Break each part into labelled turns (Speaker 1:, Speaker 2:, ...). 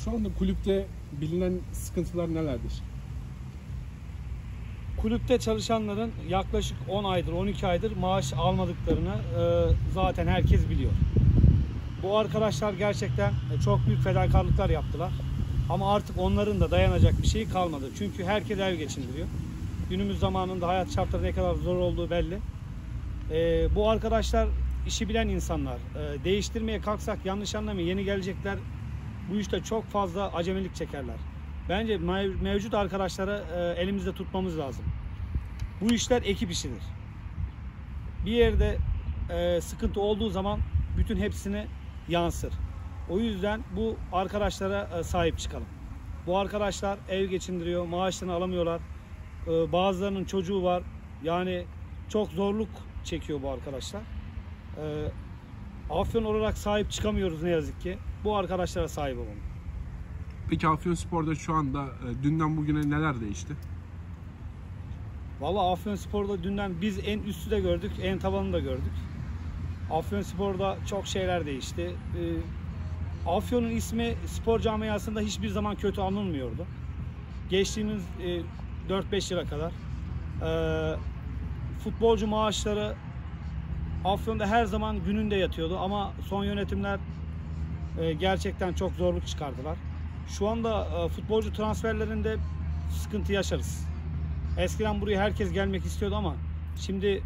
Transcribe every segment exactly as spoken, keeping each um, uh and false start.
Speaker 1: Şu anda kulüpte bilinen sıkıntılar nelerdir?
Speaker 2: Kulüpte çalışanların yaklaşık on aydır, on iki aydır maaş almadıklarını e, zaten herkes biliyor. Bu arkadaşlar gerçekten çok büyük fedakarlıklar yaptılar. Ama artık onların da dayanacak bir şeyi kalmadı. Çünkü herkes ev geçindiriyor. Günümüz zamanında hayat şartları ne kadar zor olduğu belli. E, bu arkadaşlar işi bilen insanlar. E, değiştirmeye kalksak yanlış anlamayın, yeni gelecekler bu işte çok fazla acemilik çekerler. Bence mevcut arkadaşları e, elimizde tutmamız lazım. Bu işler ekip işidir. Bir yerde e, sıkıntı olduğu zaman bütün hepsine yansır. O yüzden bu arkadaşlara e, sahip çıkalım. Bu arkadaşlar ev geçindiriyor, maaşlarını alamıyorlar. E, bazılarının çocuğu var. Yani çok zorluk çekiyor bu arkadaşlar. E, Afyon olarak sahip çıkamıyoruz ne yazık ki. Bu arkadaşlara sahip olalım.
Speaker 1: Peki Afyonspor'da şu anda e, dünden bugüne neler değişti?
Speaker 2: Vallahi Afyonspor'da dünden biz en üstü de gördük, en tavanını da gördük. Afyonspor'da çok şeyler değişti. Ee, Afyon'un ismi spor camiasında hiçbir zaman kötü anılmıyordu. Geçtiğimiz e, dört beş yıla kadar e, futbolcu maaşları Afyon'da her zaman gününde yatıyordu ama son yönetimler e, gerçekten çok zorluk çıkardılar. Şu anda e, futbolcu transferlerinde sıkıntı yaşarız. Eskiden buraya herkes gelmek istiyordu ama şimdi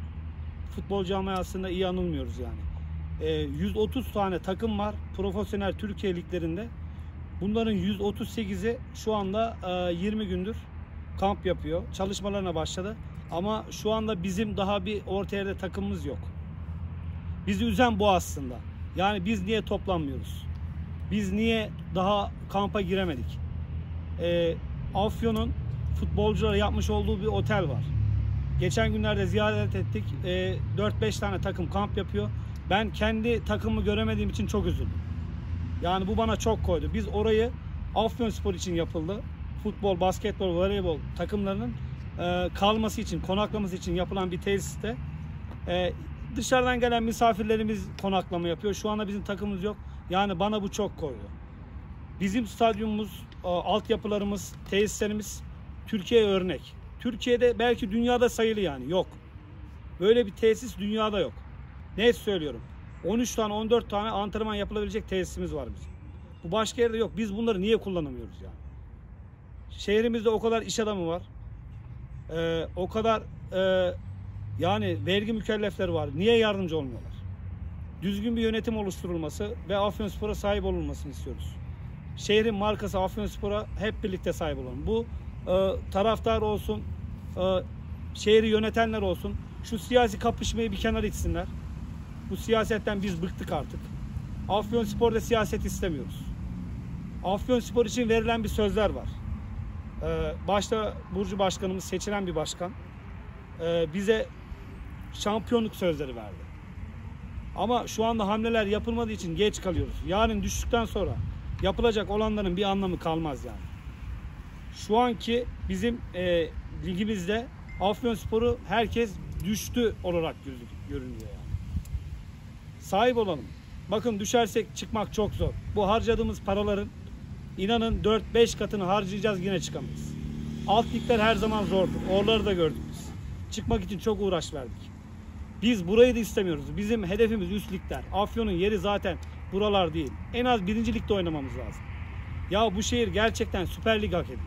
Speaker 2: futbol camiasında iyi anılmıyoruz yani. E, yüz otuz tane takım var profesyonel Türkiye liglerinde. Bunların yüz otuz sekizi şu anda e, yirmi gündür kamp yapıyor. Çalışmalarına başladı. Ama şu anda bizim daha bir orta yerde takımımız yok. Bizi üzen bu aslında. Yani biz niye toplanmıyoruz? Biz niye daha kampa giremedik? E, Afyon'un futbolculara yapmış olduğu bir otel var. Geçen günlerde ziyaret ettik. E, dört beş tane takım kamp yapıyor. Ben kendi takımımı göremediğim için çok üzüldüm. Yani bu bana çok koydu. Biz orayı Afyonspor için yapıldı. Futbol, basketbol, voleybol takımlarının e, kalması için, konaklaması için yapılan bir tesiste. E, dışarıdan gelen misafirlerimiz konaklama yapıyor. Şu anda bizim takımımız yok. Yani bana bu çok koydu. Bizim stadyumumuz, e, altyapılarımız, tesislerimiz Türkiye'ye örnek. Türkiye'de belki dünyada sayılı yani yok. Böyle bir tesis dünyada yok. Net söylüyorum. on üç tane on dört tane antrenman yapılabilecek tesisimiz var bizim. Bu başka yerde yok. Biz bunları niye kullanamıyoruz yani? Şehrimizde o kadar iş adamı var. Ee, o kadar e, yani vergi mükellefleri var. Niye yardımcı olmuyorlar? Düzgün bir yönetim oluşturulması ve Afyonspor'a sahip olunmasını istiyoruz. Şehrin markası Afyonspor'a hep birlikte sahip olalım. Bu e, taraftar olsun, e, şehri yönetenler olsun. Şu siyasi kapışmayı bir kenara itsinler. Bu siyasetten biz bıktık artık. Afyonspor'da siyaset istemiyoruz. Afyonspor için verilen bir sözler var. Ee, başta Burcu Başkanımız seçilen bir başkan. Ee, bize şampiyonluk sözleri verdi. Ama şu anda hamleler yapılmadığı için geç kalıyoruz. Yarın düştükten sonra yapılacak olanların bir anlamı kalmaz yani. Şu anki bizim e, ligimizde Afyonspor'u herkes düştü olarak görünüyor yani. Sahip olalım. Bakın düşersek çıkmak çok zor. Bu harcadığımız paraların inanın dört beş katını harcayacağız yine çıkamayız. Alt ligler her zaman zordur. Oraları da gördük biz. Çıkmak için çok uğraş verdik. Biz burayı da istemiyoruz. Bizim hedefimiz üst ligler. Afyon'un yeri zaten buralar değil. En az birinci ligde oynamamız lazım. Ya bu şehir gerçekten Süper Lig hak ediyor.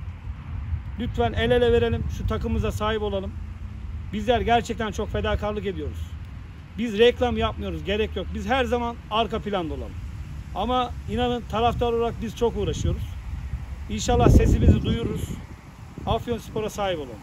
Speaker 2: Lütfen el ele verelim. Şu takımımıza sahip olalım. Bizler gerçekten çok fedakarlık ediyoruz. Biz reklam yapmıyoruz. Gerek yok. Biz her zaman arka planda olalım. Ama inanın taraftar olarak biz çok uğraşıyoruz. İnşallah sesimizi duyururuz. Afyonspor'a sahip olalım.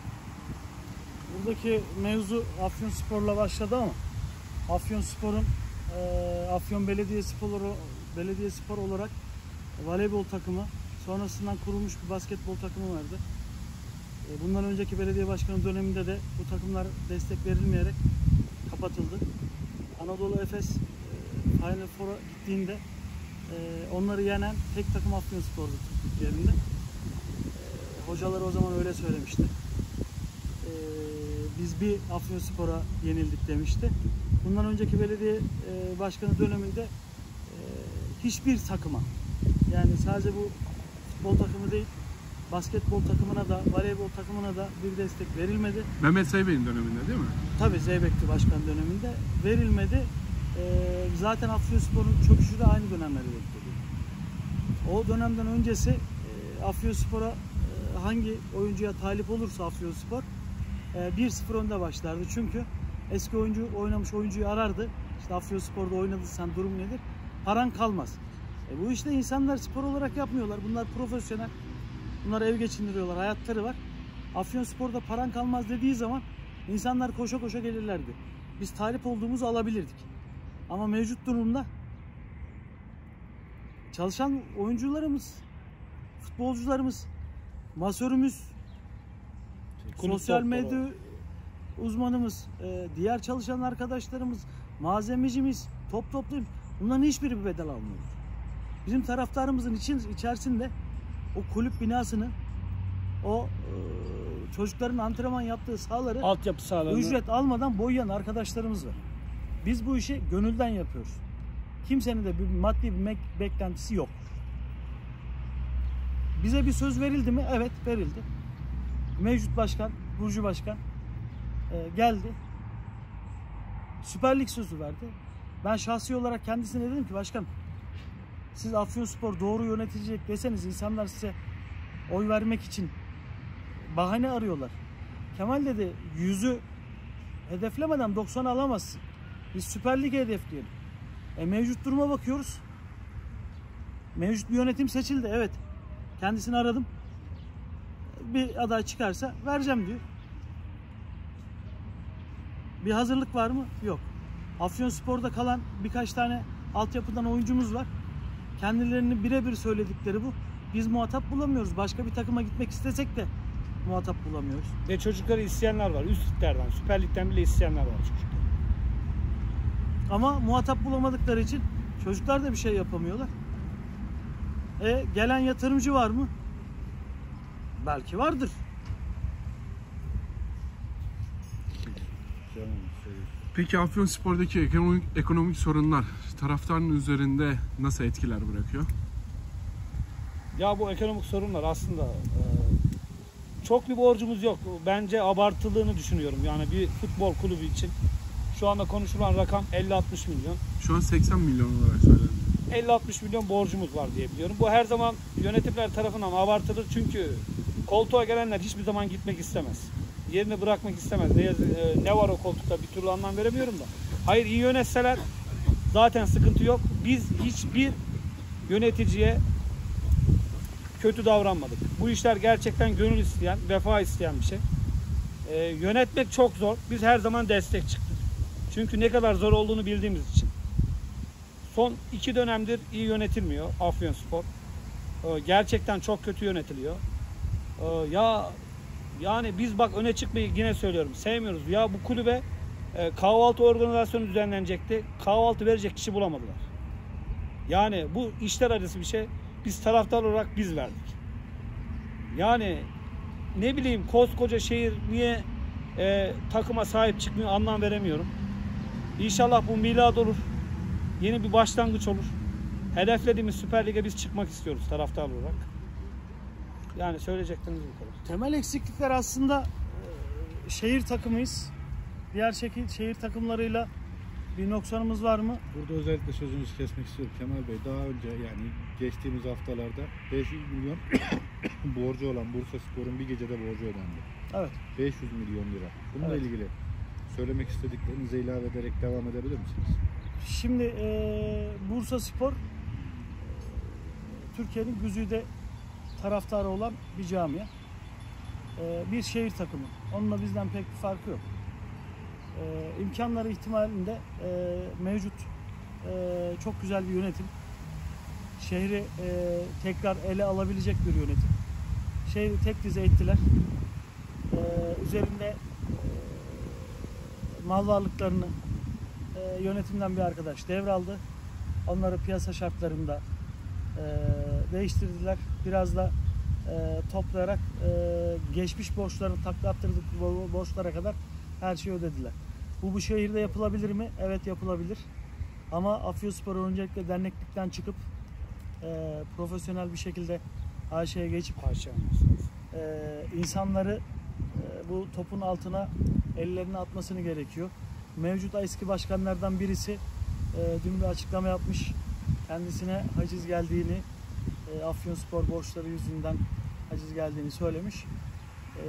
Speaker 3: Buradaki mevzu Afyonspor'la başladı ama Afyonspor'un e, Afyon Belediyespor'u Belediyespor olarak voleybol takımı, sonrasından kurulmuş bir basketbol takımı vardı. E, bundan önceki belediye başkanı döneminde de bu takımlar destek verilmeyerek kapatıldı. Anadolu Efes e, Final Four'a gittiğinde e, onları yenen tek takım Afyonspor'du Türkiye'de. E, hocaları o zaman öyle söylemişti. E, biz bir Afyonspor'a yenildik demişti. Bundan önceki belediye e, başkanı döneminde e, hiçbir takıma, Yani sadece bu futbol takımı değil, basketbol takımına da, voleybol takımına da bir destek verilmedi.
Speaker 1: Mehmet Zeybek'in döneminde değil mi?
Speaker 3: Tabii Zeybek'ti başkan döneminde. Verilmedi. Ee, zaten Afyonspor'un çöküşü de aynı dönemlerde bekledi. O dönemden öncesi e, Afyonspor'a e, hangi oyuncuya talip olursa Afyonspor e, bir sıfır önde başlardı. Çünkü eski oyuncu oynamış oyuncuyu arardı. İşte Afyonspor'da oynadıysan durum nedir? Paran kalmaz. E, bu işte insanlar spor olarak yapmıyorlar. Bunlar profesyonel. Bunlar ev geçindiriyorlar. Hayatları var. Afyonspor'da paran kalmaz dediği zaman insanlar koşa koşa gelirlerdi. Biz talip olduğumuzu alabilirdik. Ama mevcut durumda çalışan oyuncularımız, futbolcularımız, masörümüz,
Speaker 2: Kulüp
Speaker 3: sosyal
Speaker 2: doktoru.
Speaker 3: medya uzmanımız, diğer çalışan arkadaşlarımız, malzemecimiz, top toplayın. Bunların hiçbiri bir bedel almıyor. Bizim taraftarımızın için, içerisinde o kulüp binasını, o e, çocukların antrenman yaptığı sahaları
Speaker 2: Altyapı sahalarını.
Speaker 3: ücret almadan boyayan arkadaşlarımız var. Biz bu işi gönülden yapıyoruz. Kimsenin de bir maddi bir beklentisi yok. Bize bir söz verildi mi? Evet, verildi. Mevcut başkan, Burcu Başkan e, geldi. Süper Lig sözü verdi. Ben şahsi olarak kendisine dedim ki başkan, siz Afyonspor doğru yönetilecek deseniz insanlar size oy vermek için bahane arıyorlar. Kemal dedi, yüzü hedeflemeden doksanı alamazsın. Biz Süper Lig'e hedefleyelim. E, mevcut duruma bakıyoruz. Mevcut bir yönetim seçildi. Evet. Kendisini aradım. Bir aday çıkarsa vereceğim diyor. Bir hazırlık var mı? Yok. Afyonspor'da kalan birkaç tane altyapıdan oyuncumuz var. Kendilerini birebir söyledikleri bu. Biz muhatap bulamıyoruz. Başka bir takıma gitmek istesek de muhatap bulamıyoruz.
Speaker 2: Ve çocukları isteyenler var. Üst liglerden, Süper Lig'den bile isteyenler var çocuklar.
Speaker 3: Ama muhatap bulamadıkları için çocuklar da bir şey yapamıyorlar. E, gelen yatırımcı var mı? Belki vardır.
Speaker 1: Peki Afyonspor'daki ekonomik, ekonomik sorunlar taraftarın üzerinde nasıl etkiler bırakıyor?
Speaker 2: Ya bu ekonomik sorunlar aslında e, çok bir borcumuz yok. Bence abartıldığını düşünüyorum. Yani bir futbol kulübü için şu anda konuşulan rakam elli altmış milyon.
Speaker 1: Şu an seksen milyon olarak söylendi.
Speaker 2: elli altmış milyon borcumuz var diye biliyorum. Bu her zaman yönetimler tarafından abartılır çünkü koltuğa gelenler hiçbir zaman gitmek istemez. Yerini bırakmak istemez. Ne, ne var o koltukta bir türlü anlam veremiyorum da. Hayır, iyi yönetseler zaten sıkıntı yok. Biz hiçbir yöneticiye kötü davranmadık. Bu işler gerçekten gönül isteyen, vefa isteyen bir şey. Ee, yönetmek çok zor. Biz her zaman destek çıktık. Çünkü ne kadar zor olduğunu bildiğimiz için. Son iki dönemdir iyi yönetilmiyor Afyonspor. Ee, gerçekten çok kötü yönetiliyor. Ee, ya yani biz bak öne çıkmayı yine söylüyorum. Sevmiyoruz. Ya bu kulübe e, kahvaltı organizasyonu düzenlenecekti. Kahvaltı verecek kişi bulamadılar. Yani bu işler arası bir şey. Biz taraftar olarak biz verdik. Yani ne bileyim koskoca şehir niye e, takıma sahip çıkmıyor anlam veremiyorum. İnşallah bu milad olur. Yeni bir başlangıç olur. Hedeflediğimiz Süper Lig'e biz çıkmak istiyoruz taraftar olarak. Yani söyleyeceklerimiz bu kadar.
Speaker 3: Temel eksiklikler aslında e, şehir takımıyız. Diğer şekil şehir takımlarıyla bir noksanımız var mı?
Speaker 4: Burada özellikle sözünüzü kesmek istiyorum Kemal Bey. Daha önce yani geçtiğimiz haftalarda beş yüz milyon borcu olan Bursaspor'un bir gecede borcu ödendi.
Speaker 3: Evet.
Speaker 4: beş yüz milyon lira. Bununla
Speaker 3: Evet.
Speaker 4: ilgili söylemek istediklerinizi ilave ederek devam edebilir misiniz?
Speaker 3: Şimdi e, Bursaspor e, Türkiye'nin güzide taraftarı olan bir camia. E, bir şehir takımı. Onunla bizden pek bir farkı yok. E, imkanları ihtimalinde e, mevcut e, çok güzel bir yönetim. Şehri e, tekrar ele alabilecek bir yönetim. Şehri tek dize ettiler. E, üzerinde e, mal varlıklarını e, yönetimden bir arkadaş devraldı. Onları piyasa şartlarında e, değiştirdiler. Biraz da e, toplayarak e, geçmiş borçlarını takla attırdık borçlara kadar her şeyi ödediler. Bu bu şehirde yapılabilir mi? Evet, yapılabilir. Ama Afyonspor öncelikle derneklikten çıkıp e, profesyonel bir şekilde A Ş'ye geçip
Speaker 2: Haşa.
Speaker 3: e, insanları e, bu topun altına ellerini atmasını gerekiyor. Mevcut eski başkanlardan birisi e, dün bir açıklama yapmış. Kendisine haciz geldiğini, e, Afyonspor borçları yüzünden haciz geldiğini söylemiş. E,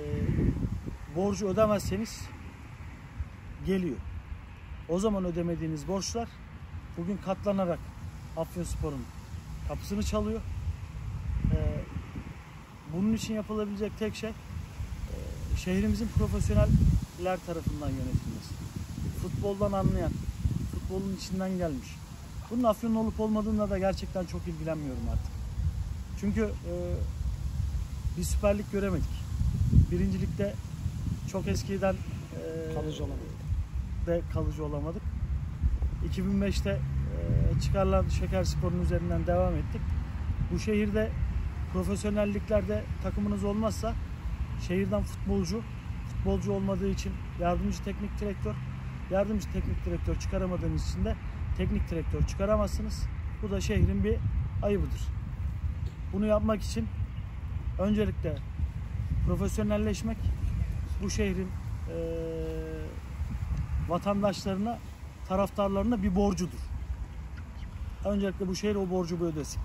Speaker 3: borcu ödemezseniz geliyor. O zaman ödemediğiniz borçlar bugün katlanarak Afyonspor'un kapısını çalıyor. E, bunun için yapılabilecek tek şey e, şehrimizin profesyoneller tarafından yönetilmesi. Futboldan anlayan, futbolun içinden gelmiş. Bunun Afyon'un olup olmadığında da gerçekten çok ilgilenmiyorum artık. Çünkü e, bir Süper Lig göremedik. Birincilikte çok eskiden e,
Speaker 2: Kalıcı olamadık.
Speaker 3: de kalıcı olamadık. iki bin beşte e, çıkarılan Şekerspor'un üzerinden devam ettik. Bu şehirde profesyonelliklerde takımınız olmazsa şehirden futbolcu, futbolcu olmadığı için yardımcı teknik direktör, yardımcı teknik direktör çıkaramadığınız için de teknik direktör çıkaramazsınız. Bu da şehrin bir ayıbıdır. Bunu yapmak için öncelikle profesyonelleşmek bu şehrin e, vatandaşlarına, taraftarlarına bir borcudur. Öncelikle bu şehir o borcu bir ödesin.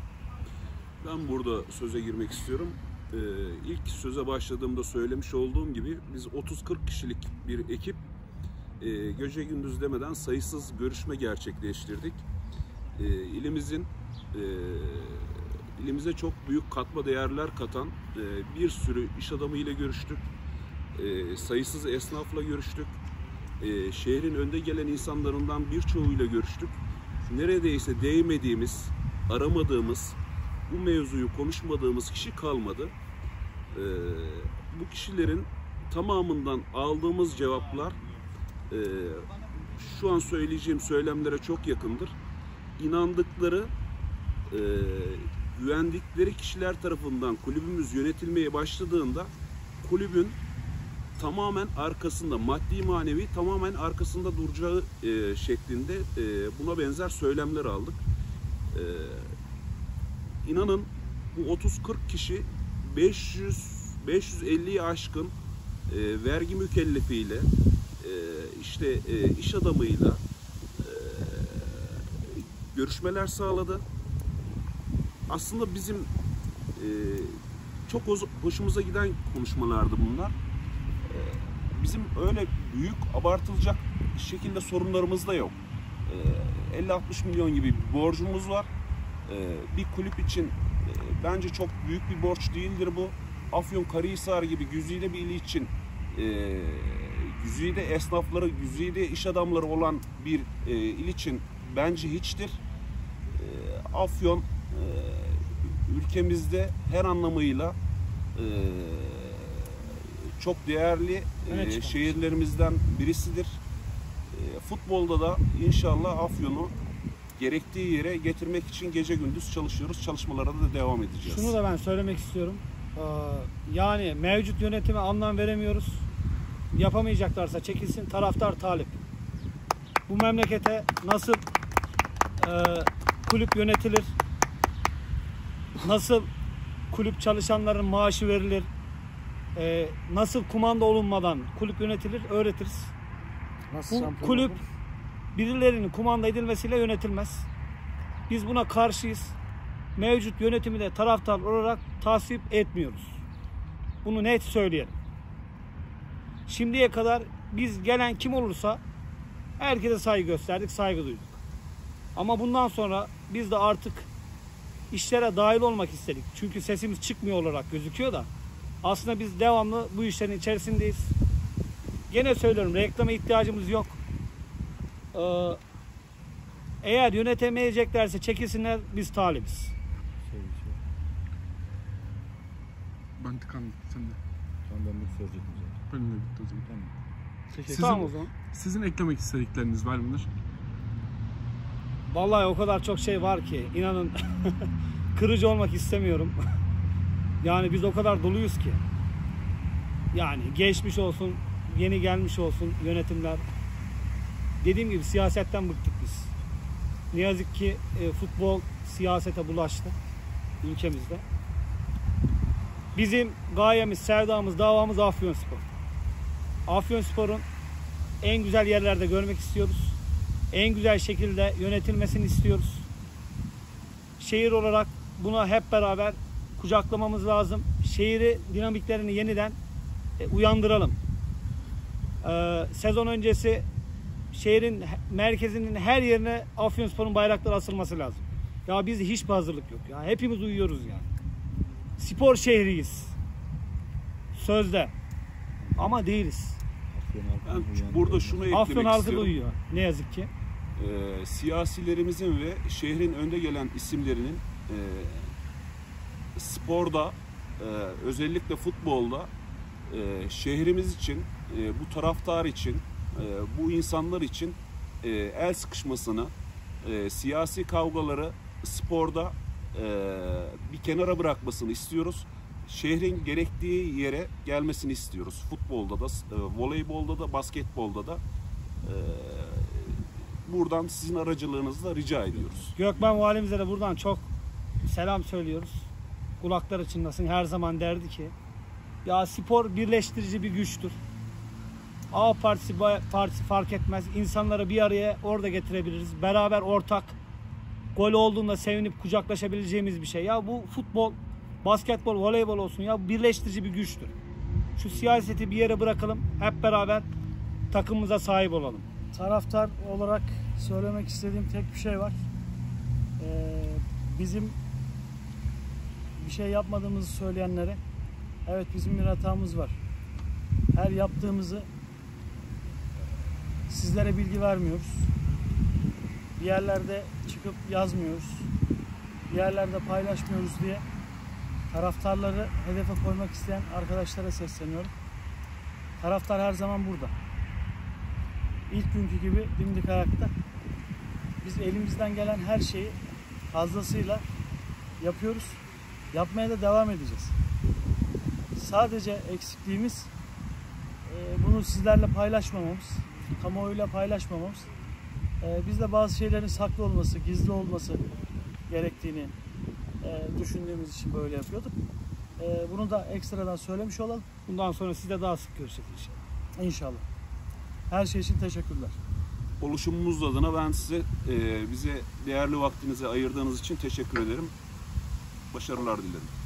Speaker 5: Ben burada söze girmek istiyorum. Ee, ilk söze başladığımda söylemiş olduğum gibi biz otuz kırk kişilik bir ekip e, gece gündüz demeden sayısız görüşme gerçekleştirdik. E, ilimizin e, ilimize çok büyük katma değerler katan e, bir sürü iş adamı ile görüştük. E, sayısız esnafla görüştük. E, şehrin önde gelen insanlarından birçoğuyla görüştük. Neredeyse değmediğimiz, aramadığımız, bu mevzuyu konuşmadığımız kişi kalmadı. Ee, bu kişilerin tamamından aldığımız cevaplar e, şu an söyleyeceğim söylemlere çok yakındır. İnandıkları, e, güvendikleri kişiler tarafından kulübümüz yönetilmeye başladığında kulübün tamamen arkasında, maddi manevi tamamen arkasında duracağı e, şeklinde e, buna benzer söylemler aldık. E, İnanın bu otuz kırk kişi beş yüz beş yüz elliyi aşkın e, vergi mükellefiyle, e, işte e, iş adamıyla e, görüşmeler sağladı. Aslında bizim e, çok hoşumuza giden konuşmalardı bunlar. E, bizim öyle büyük abartılacak şekilde sorunlarımız da yok. E, elli altmış milyon gibi bir borcumuz var. Bir kulüp için bence çok büyük bir borç değildir bu. Afyonkarahisar gibi güzide bir il için güzide esnafları, güzide iş adamları olan bir il için bence hiçtir. Afyon ülkemizde her anlamıyla çok değerli şehirlerimizden birisidir. Futbolda da inşallah Afyon'u gerektiği yere getirmek için gece gündüz çalışıyoruz. Çalışmalara da devam edeceğiz.
Speaker 2: Şunu da ben söylemek istiyorum. Ee, yani mevcut yönetime anlam veremiyoruz. Yapamayacaklarsa çekilsin. Taraftar talip. Bu memlekete nasıl e, kulüp yönetilir? Nasıl kulüp çalışanların maaşı verilir? E, nasıl kumanda olunmadan kulüp yönetilir? Öğretiriz.
Speaker 3: Nasıl
Speaker 2: Bu kulüp birilerinin kumanda edilmesiyle yönetilmez. Biz buna karşıyız. Mevcut yönetimi de taraftar olarak tasvip etmiyoruz. Bunu net söyleyelim. Şimdiye kadar biz gelen kim olursa herkese saygı gösterdik, saygı duyduk. Ama bundan sonra biz de artık işlere dahil olmak istedik. Çünkü sesimiz çıkmıyor olarak gözüküyor da aslında biz devamlı bu işlerin içerisindeyiz. Gene söylüyorum, reklama ihtiyacımız yok. Ee, eğer yönetemeyeceklerse çekilsinler, biz talibiz.
Speaker 1: Ben tıkandım. Sen de.
Speaker 4: Tamam, ben bir söyleyecektim zaten.
Speaker 1: Benim de bitti o zaman.
Speaker 4: Tamam.
Speaker 1: Sizin,
Speaker 2: Tamam o zaman.
Speaker 1: sizin eklemek istedikleriniz var mıdır?
Speaker 2: Vallahi o kadar çok şey var ki inanın kırıcı olmak istemiyorum. Yani biz o kadar doluyuz ki. Yani geçmiş olsun, yeni gelmiş olsun yönetimler. Dediğim gibi siyasetten bıktık biz. Ne yazık ki e, futbol siyasete bulaştı ülkemizde. Bizim gayemiz, sevdamız, davamız Afyonspor. Afyonspor'un en güzel yerlerde görmek istiyoruz. En güzel şekilde yönetilmesini istiyoruz. Şehir olarak buna hep beraber kucaklamamız lazım. Şehri dinamiklerini yeniden e, uyandıralım. Ee, sezon öncesi şehrin merkezinin her yerine Afyonspor'un bayrakları asılması lazım. Ya bizde hiçbir hazırlık yok. Ya hepimiz uyuyoruz yani. Spor şehriyiz. Sözde. Ama değiliz.
Speaker 5: Ben burada şunu eklemek
Speaker 2: Afyon halkı da
Speaker 5: istiyorum.
Speaker 2: uyuyor. Ne yazık ki.
Speaker 5: Ee, siyasilerimizin ve şehrin önde gelen isimlerinin e, sporda, e, özellikle futbolda e, şehrimiz için, e, bu taraftar için, e, bu insanlar için e, el sıkışmasını, e, siyasi kavgaları sporda e, bir kenara bırakmasını istiyoruz. Şehrin gerektiği yere gelmesini istiyoruz. Futbolda da, e, voleybolda da, basketbolda da. E, buradan sizin aracılığınızla rica ediyoruz.
Speaker 2: Gökmen Valimize de buradan çok selam söylüyoruz. Kulakları çınlasın. Her zaman derdi ki ya spor birleştirici bir güçtür. A partisi, B partisi fark etmez. İnsanları bir araya orada getirebiliriz. Beraber ortak gol olduğunda sevinip kucaklaşabileceğimiz bir şey. Ya bu futbol, basketbol, voleybol olsun ya birleştirici bir güçtür. Şu siyaseti bir yere bırakalım. Hep beraber takımımıza sahip olalım.
Speaker 3: Taraftar olarak söylemek istediğim tek bir şey var. Ee, bizim bir şey yapmadığımızı söyleyenlere, evet bizim bir hatamız var. Her yaptığımızı sizlere bilgi vermiyoruz. Bir yerlerde çıkıp yazmıyoruz. Bir yerlerde paylaşmıyoruz diye taraftarları hedefe koymak isteyen arkadaşlara sesleniyorum. Taraftar her zaman burada. İlk günkü gibi dimdik ayakta. Biz elimizden gelen her şeyi fazlasıyla yapıyoruz. Yapmaya da devam edeceğiz. Sadece eksikliğimiz e, bunu sizlerle paylaşmamamız, kamuoyuyla paylaşmamamız. E, biz de bazı şeylerin saklı olması, gizli olması gerektiğini e, düşündüğümüz için böyle yapıyorduk. E, bunu da ekstradan söylemiş olalım.
Speaker 2: Bundan sonra sizle daha sık görüşeceğiz inşallah.
Speaker 3: İnşallah. Her şey için teşekkürler.
Speaker 5: Oluşumumuz adına ben size e, bize değerli vaktinizi ayırdığınız için teşekkür ederim. Başarılar dilerim.